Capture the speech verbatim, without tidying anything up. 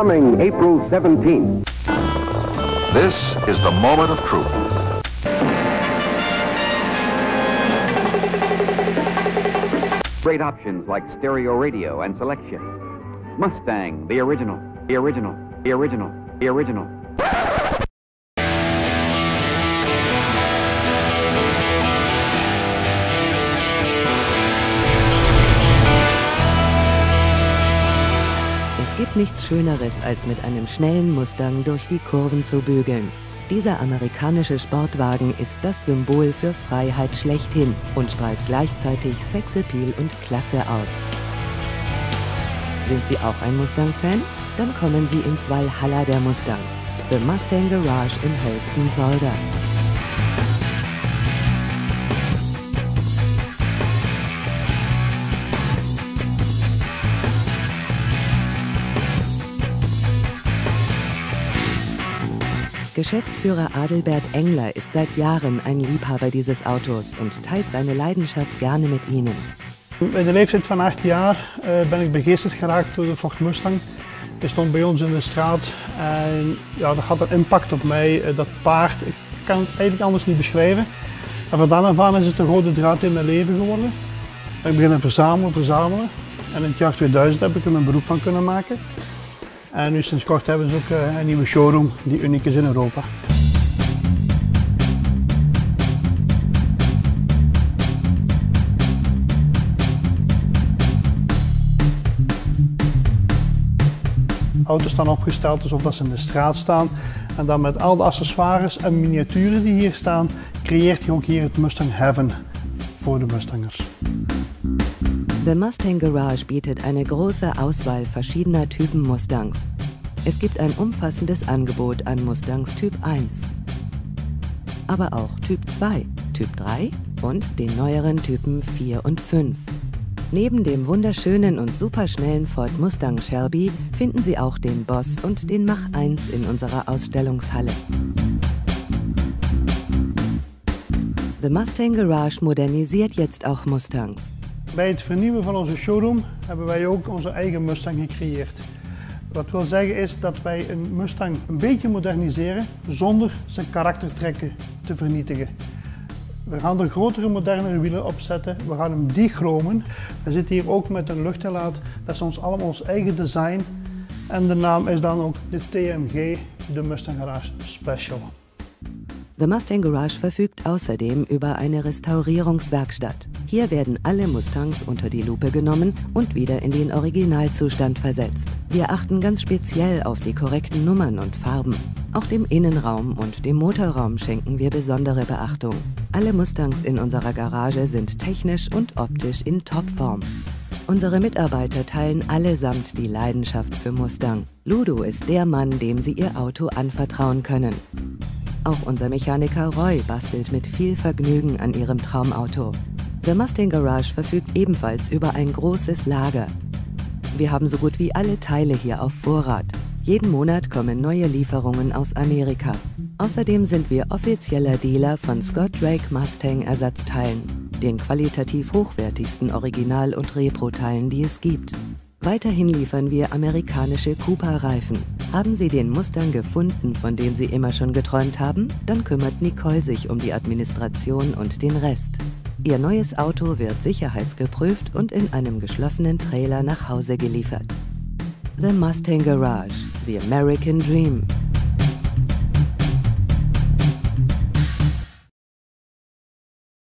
Coming April seventeenth. This is the moment of truth. Great options like stereo radio and selection. Mustang, the original, the original, the original, the original. Es gibt nichts Schöneres, als mit einem schnellen Mustang durch die Kurven zu bügeln. Dieser amerikanische Sportwagen ist das Symbol für Freiheit schlechthin und strahlt gleichzeitig Sexappeal und Klasse aus. Sind Sie auch ein Mustang-Fan? Dann kommen Sie ins Valhalla der Mustangs, The Mustang Garage in Houston-Zolder. Geschäftsführer Adelbert Engler ist seit Jahren ein Liebhaber dieses Autos und teilt seine Leidenschaft gerne mit Ihnen. Bij de leeftijd van acht jaar uh, ben ik begeesterd geraakt door de Ford Mustang. Die stond bij ons in de straat en ja, dat had een impact op mij. Uh, dat paard, ik kan het eigenlijk anders niet beschrijven. En van dan af aan is het een rode draad in mijn leven geworden. Ik begin verzamelen, verzamelen. En in het jaar tweeduizend heb ik er een beroep van kunnen maken. En nu sinds kort hebben ze ook uh, een nieuwe showroom die uniek is in Europa. Auto's staan opgesteld alsof dat ze in de straat staan. En dan met al de accessoires en miniaturen die hier staan, creëert hij ook hier het Mustang Heaven voor de Mustangers. The Mustang Garage bietet eine große Auswahl verschiedener Typen Mustangs. Es gibt ein umfassendes Angebot an Mustangs Typ eins, aber auch Typ zwei, Typ drei und den neueren Typen vier und fünf. Neben dem wunderschönen und superschnellen Ford Mustang Shelby finden Sie auch den Boss und den Mach eins in unserer Ausstellungshalle. The Mustang Garage modernisiert jetzt auch Mustangs. Bij het vernieuwen van onze showroom hebben wij ook onze eigen Mustang gecreëerd. Wat wil zeggen is dat wij een Mustang een beetje moderniseren zonder zijn karaktertrekken te vernietigen. We gaan er grotere, modernere wielen op zetten. We gaan hem dichromen. We zitten hier ook met een luchtinlaat. Dat is ons allemaal ons eigen design. En de naam is dan ook de T M G, de Mustang Garage Special. The Mustang Garage verfügt außerdem über eine Restaurierungswerkstatt. Hier werden alle Mustangs unter die Lupe genommen und wieder in den Originalzustand versetzt. Wir achten ganz speziell auf die korrekten Nummern und Farben. Auch dem Innenraum und dem Motorraum schenken wir besondere Beachtung. Alle Mustangs in unserer Garage sind technisch und optisch in Topform. Unsere Mitarbeiter teilen allesamt die Leidenschaft für Mustang. Ludo ist der Mann, dem Sie Ihr Auto anvertrauen können. Auch unser Mechaniker Roy bastelt mit viel Vergnügen an ihrem Traumauto. The Mustang Garage verfügt ebenfalls über ein großes Lager. Wir haben so gut wie alle Teile hier auf Vorrat. Jeden Monat kommen neue Lieferungen aus Amerika. Außerdem sind wir offizieller Dealer von Scott Drake Mustang Ersatzteilen, den qualitativ hochwertigsten Original- und Repro-Teilen, die es gibt. Weiterhin liefern wir amerikanische Cooper-Reifen. Haben Sie den Mustang gefunden, von dem Sie immer schon geträumt haben? Dann kümmert Nicole sich um die Administration und den Rest. Ihr neues Auto wird sicherheitsgeprüft und in einem geschlossenen Trailer nach Hause geliefert. The Mustang Garage, the American Dream.